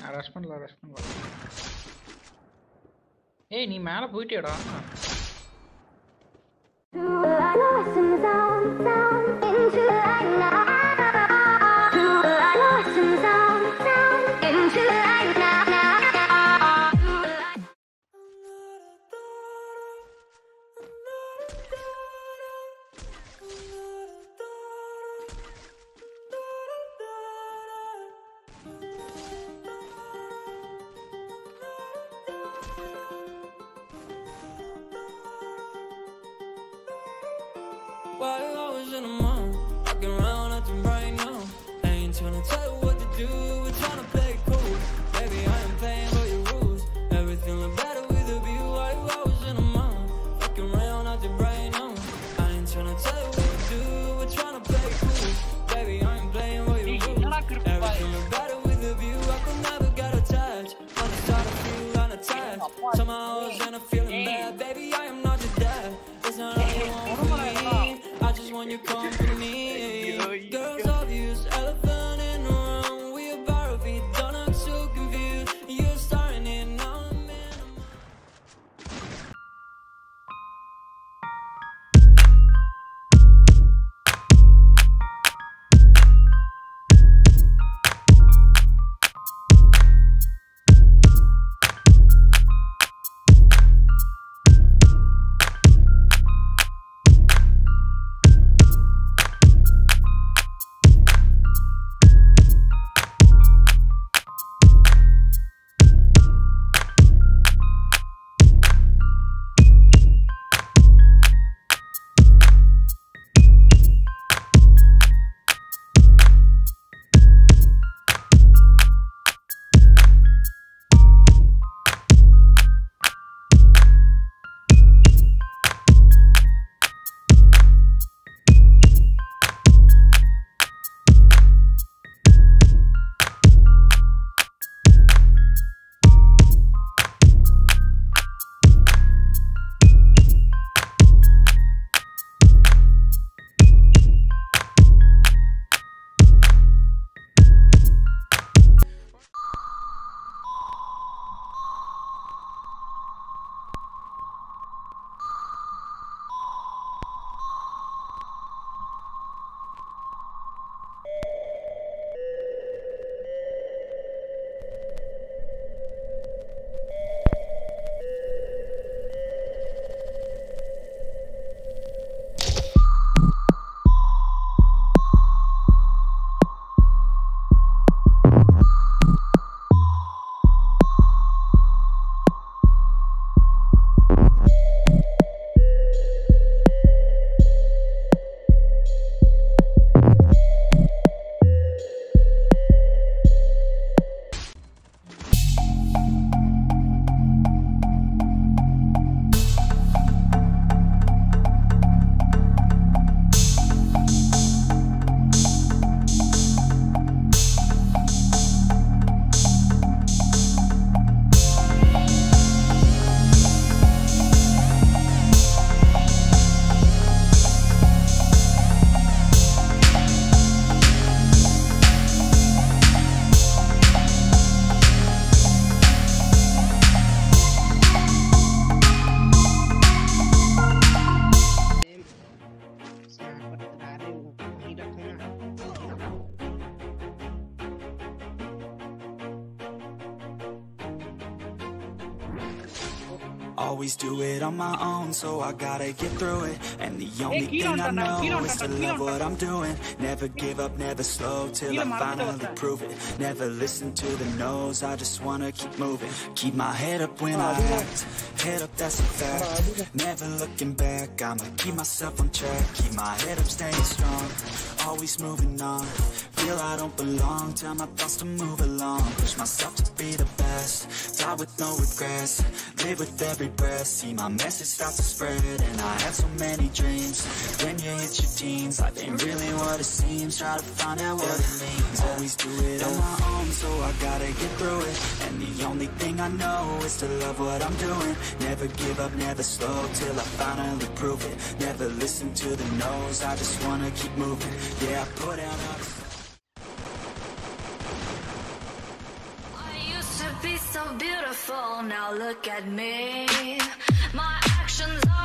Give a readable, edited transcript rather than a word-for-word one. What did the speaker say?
Rush பண்ணல. ஏய் நீ மேல போயிட்டியடா. While I was in a mall, walking around acting right now. I ain't tryna tell you what to do, we're tryna play it cool. Baby, I ain't playing by your rules. Everything look better with a view. While I was in a mall, walking around acting right now. I ain't tryna tell you what to do, we're tryna play it cool. Baby, I ain't playing by your rules. Everything look better with a view. I could never get attached. When I start to feel unattached, somehow I was in a feeling bad. Baby, I am not your dad. It's not all you want from me. I just want your company. Girls obvious, elephant in the room. We about to be done, I'm so confused. You're starting it now. Always do it on my own, so I gotta get through it. And the only thing I know is to love what I'm doing. Never give up, never slow, till I finally prove it. Never listen to the no's, I just wanna keep moving. Keep my head up when I act, head up, that's a fact. Never looking back, I'ma keep myself on track. Keep my head up, staying strong, always moving on. Feel I don't belong, tell my thoughts to move along. Push myself to be the best, die with no regrets. Live with every breath, see my message start to spread. And I have so many dreams. When you hit your teens, life ain't really what it seems. Try to find out what it means. Always do it on my own, so I gotta get through it. And the only thing I know is to love what I'm doing. Never give up, never slow, till I finally prove it. Never listen to the no's, I just wanna keep moving. Yeah, I put out all the be so beautiful. Now look at me. My actions are